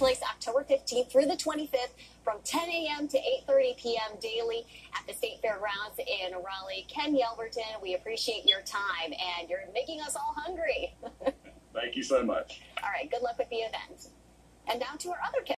place October 15th through the 25th from 10 a.m. to 8:30 p.m. daily at the State Fairgrounds in Raleigh. Ken Yelverton, we appreciate your time, and you're making us all hungry. Thank you so much. All right, good luck with the event. And now to our other